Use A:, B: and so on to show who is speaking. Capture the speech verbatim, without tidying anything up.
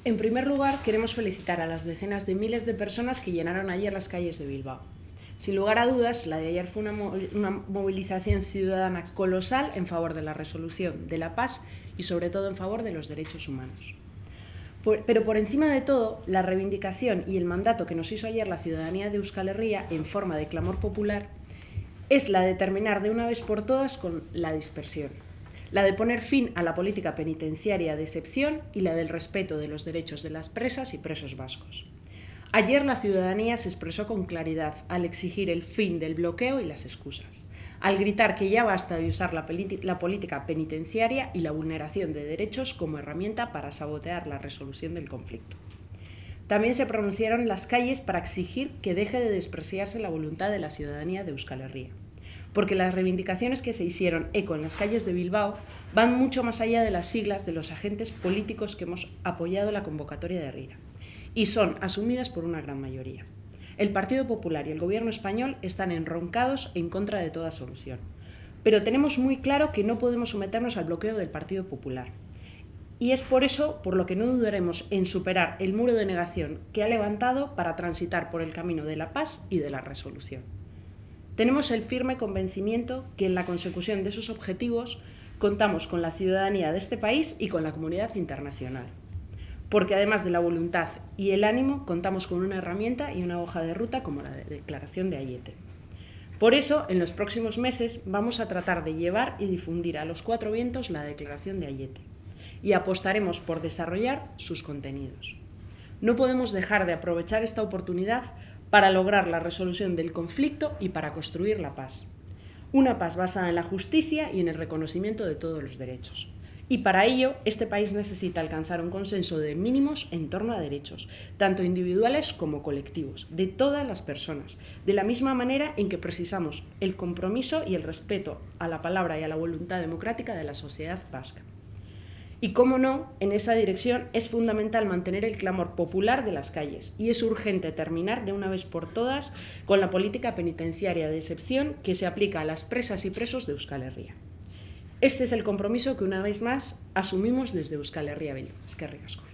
A: En primer lugar, queremos felicitar a las decenas de miles de personas que llenaron ayer las calles de Bilbao. Sin lugar a dudas, la de ayer fue una, una movilización ciudadana colosal en favor de la resolución, de la paz y sobre todo en favor de los derechos humanos. Por, pero por encima de todo, la reivindicación y el mandato que nos hizo ayer la ciudadanía de Euskal Herria en forma de clamor popular es la de terminar de una vez por todas con la dispersión, la de poner fin a la política penitenciaria de excepción y la del respeto de los derechos de las presas y presos vascos. Ayer la ciudadanía se expresó con claridad al exigir el fin del bloqueo y las excusas, al gritar que ya basta de usar la, la política penitenciaria y la vulneración de derechos como herramienta para sabotear la resolución del conflicto. También se pronunciaron en las calles para exigir que deje de despreciarse la voluntad de la ciudadanía de Euskal Herria, porque las reivindicaciones que se hicieron eco en las calles de Bilbao van mucho más allá de las siglas de los agentes políticos que hemos apoyado la convocatoria de Riera, y son asumidas por una gran mayoría. El Partido Popular y el Gobierno español están enroncados en contra de toda solución, pero tenemos muy claro que no podemos someternos al bloqueo del Partido Popular. Y es por eso por lo que no dudaremos en superar el muro de negación que ha levantado para transitar por el camino de la paz y de la resolución. Tenemos el firme convencimiento que en la consecución de esos objetivos contamos con la ciudadanía de este país y con la comunidad internacional, porque además de la voluntad y el ánimo contamos con una herramienta y una hoja de ruta como la de Declaración de Aiete. Por eso, en los próximos meses vamos a tratar de llevar y difundir a los cuatro vientos la Declaración de Aiete y apostaremos por desarrollar sus contenidos. No podemos dejar de aprovechar esta oportunidad para lograr la resolución del conflicto y para construir la paz. Una paz basada en la justicia y en el reconocimiento de todos los derechos. Y para ello, este país necesita alcanzar un consenso de mínimos en torno a derechos, tanto individuales como colectivos, de todas las personas, de la misma manera en que precisamos el compromiso y el respeto a la palabra y a la voluntad democrática de la sociedad vasca. Y cómo no, en esa dirección es fundamental mantener el clamor popular de las calles y es urgente terminar de una vez por todas con la política penitenciaria de excepción que se aplica a las presas y presos de Euskal Herria. Este es el compromiso que una vez más asumimos desde Euskal Herria Bildu. Eskerrik asko.